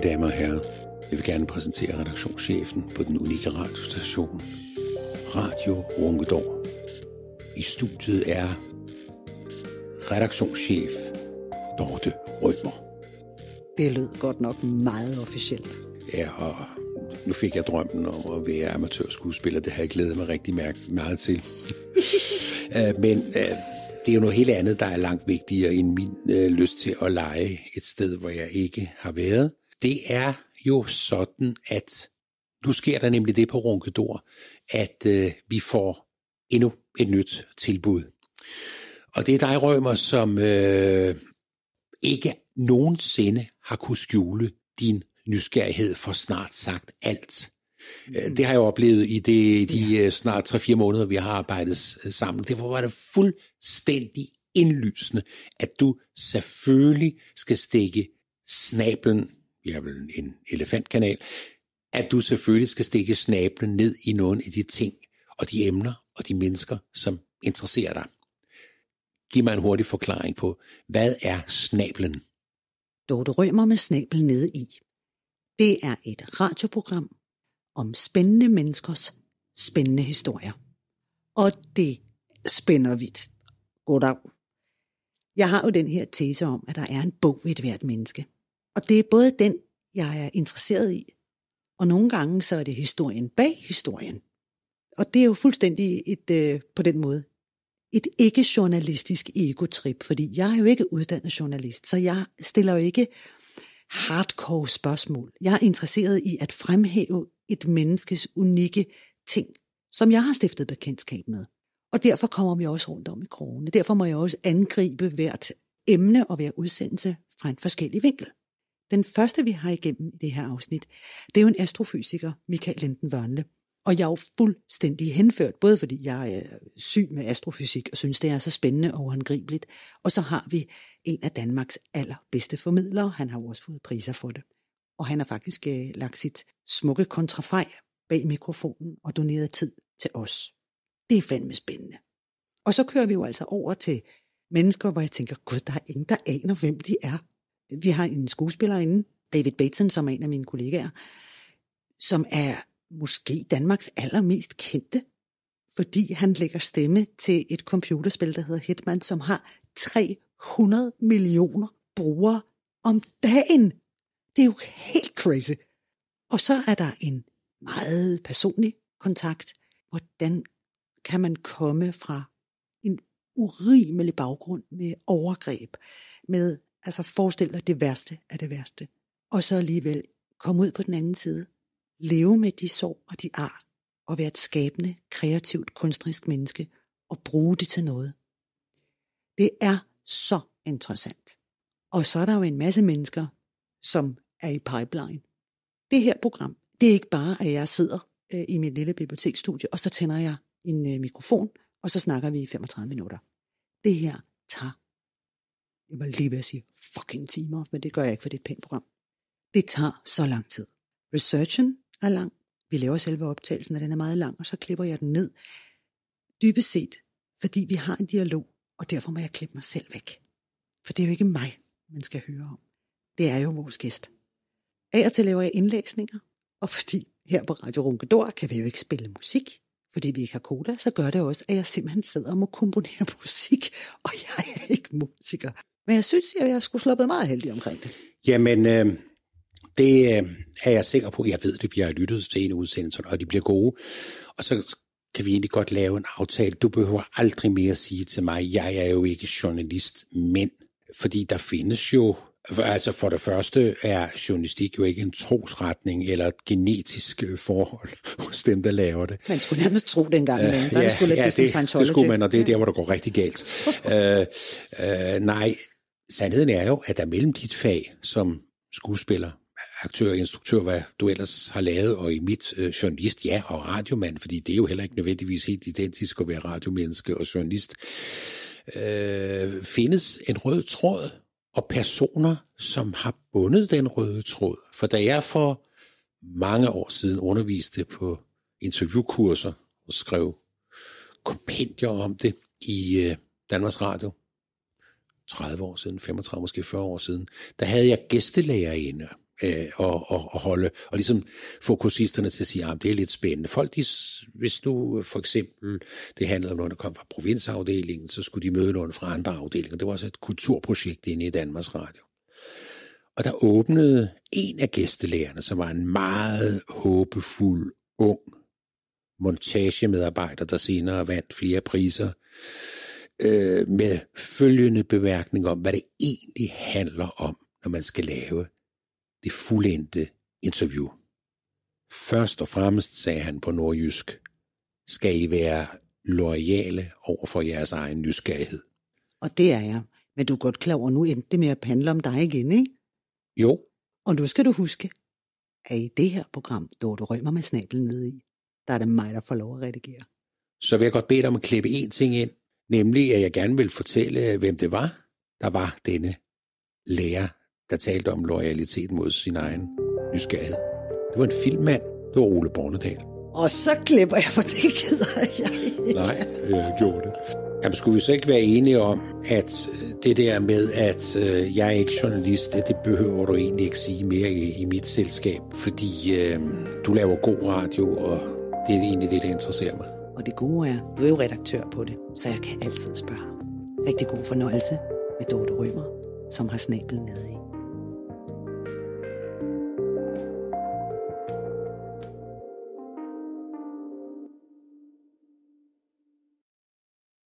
Mine damer og herrer, jeg vil gerne præsentere redaktionschefen på den unikke radiostation, Radio Ronkedor. I studiet er redaktionschef Dorte Rømer. Det lød godt nok meget officielt. Ja, og nu fik jeg drømmen om at være amatørskuespiller. Det har jeg glædet mig rigtig meget til. Men det er jo noget helt andet, der er langt vigtigere end min lyst til at lege et sted, hvor jeg ikke har været. Det er jo sådan, at nu sker der nemlig det på Ronkedor, at vi får endnu et nyt tilbud. Og det er dig, Rømer, som ikke nogensinde har kunnet skjule din nysgerrighed for snart sagt alt. Det har jeg oplevet i de snart 3-4 måneder, vi har arbejdet sammen. Derfor var det fuldstændig indlysende, at du selvfølgelig skal stikke snablen, vi har vel en elefantkanal, at du selvfølgelig skal stikke snablen ned i nogle af de ting og de emner og de mennesker, som interesserer dig. Giv mig en hurtig forklaring på, hvad er snablen? Dorte Rømer med snabel nede i. Det er et radioprogram om spændende menneskers spændende historier. Og det spænder vidt. Goddag. Jeg har jo den her tese om, at der er en bog i et hvert menneske. Og det er både den, jeg er interesseret i, og nogle gange så er det historien bag historien. Og det er jo fuldstændig på den måde et ikke-journalistisk egotrip, fordi jeg er jo ikke uddannet journalist, så jeg stiller jo ikke hardcore spørgsmål. Jeg er interesseret i at fremhæve et menneskes unikke ting, som jeg har stiftet bekendtskab med. Og derfor kommer vi også rundt om i krogene. Derfor må jeg også angribe hvert emne og hver udsendelse fra en forskellig vinkel. Den første, vi har igennem i det her afsnit, det er jo en astrofysiker, Michael Linden-Wørnle. Og jeg er jo fuldstændig henført, både fordi jeg er syg med astrofysik og synes, det er så spændende og uhåndgribeligt. Og så har vi en af Danmarks allerbedste formidlere. Han har jo også fået priser for det. Og han har faktisk lagt sit smukke kontrafej bag mikrofonen og doneret tid til os. Det er fandme spændende. Og så kører vi jo altså over til mennesker, hvor jeg tænker, gud, der er ingen, der aner, hvem de er. Vi har en skuespillerinde, David Bateson, som er en af mine kollegaer, som er måske Danmarks allermest kendte, fordi han lægger stemme til et computerspil, der hedder Hitman, som har 300 millioner brugere om dagen. Det er jo helt crazy. Og så er der en meget personlig kontakt. Hvordan kan man komme fra en urimelig baggrund med overgreb, med altså forestil dig det værste af det værste, og så alligevel komme ud på den anden side, leve med de sorg og de ar, og være et skabende, kreativt, kunstnerisk menneske, og bruge det til noget. Det er så interessant. Og så er der jo en masse mennesker, som er i pipeline. Det her program, det er ikke bare, at jeg sidder i mit lille biblioteksstudie, og så tænder jeg en mikrofon, og så snakker vi i 35 minutter. Det her tager, jeg var lige ved at sige fucking timer, men det gør jeg ikke, for det er et pænt program. Det tager så lang tid. Researchen er lang. Vi laver selve optagelsen, og den er meget lang, og så klipper jeg den ned. Dybest set, fordi vi har en dialog, og derfor må jeg klippe mig selv væk. For det er jo ikke mig, man skal høre om. Det er jo vores gæst. Af og til laver jeg indlæsninger, og fordi her på Radio Ronkedor kan vi jo ikke spille musik, fordi vi ikke har cola, så gør det også, at jeg simpelthen sidder og må komponere musik, og jeg er ikke musiker. Men jeg synes, at jeg skulle sluppe meget heldig omkring det. Jamen, det er jeg sikker på. Jeg ved det, vi har lyttet til en udsendelse, og de bliver gode. Og så kan vi egentlig godt lave en aftale. Du behøver aldrig mere sige til mig, jeg er jo ikke journalist, men fordi der findes jo, altså for det første er journalistik jo ikke en trosretning eller et genetisk forhold hos dem, der laver det. Man skulle nærmest tro det engang. Det skulle man, og det er der, hvor det går rigtig galt. Nej, sandheden er jo, at der mellem dit fag som skuespiller, aktør, instruktør, hvad du ellers har lavet, og i mit journalist, ja, og radiomand, fordi det er jo heller ikke nødvendigvis helt identisk at være radiomenneske og journalist, findes en rød tråd, og personer, som har bundet den røde tråd. For da jeg for mange år siden underviste på interviewkurser og skrev kompendier om det i Danmarks Radio, 30 år siden, 35, måske 40 år siden, der havde jeg gæstelærerinde, og holde, og ligesom få kursisterne til at sige, at det er lidt spændende. Folk, hvis nu for eksempel, det handlede om nogen, der kom fra provinsafdelingen, så skulle de møde nogen fra andre afdelinger. Det var også et kulturprojekt inde i Danmarks Radio. Og der åbnede en af gæstelærerne, som var en meget håbefuld, ung montagemedarbejder, der senere vandt flere priser, med følgende bemærkning om, hvad det egentlig handler om, når man skal lave det fuldendte interview. Først og fremmest, sagde han på nordjysk, skal I være loyale over for jeres egen nysgerrighed. Og det er jeg. Men du er godt klar over, nu endte det med at handle om dig igen, ikke? Jo. Og nu skal du huske, at i det her program, Dorte Rømer med snablen nede i, der er det mig, der får lov at redigere. Så vil jeg godt bede dig om at klippe en ting ind, nemlig at jeg gerne vil fortælle, hvem det var, der var denne lærer, der talte om loyalitet mod sin egen nysgerrighed. Det var en filmmand, det var Ole Bornedal. Og så klipper jeg, for det gider jeg ikke. Nej, jeg gjorde det. Jamen, skulle vi så ikke være enige om, at det der med, at jeg er ikke journalist, det behøver du egentlig ikke sige mere i mit selskab, fordi du laver god radio, og det er egentlig det, der interesserer mig. Og det gode er, du er jo redaktør på det, så jeg kan altid spørge. Rigtig god fornøjelse med Dorte Rømer, som har snablen nede i.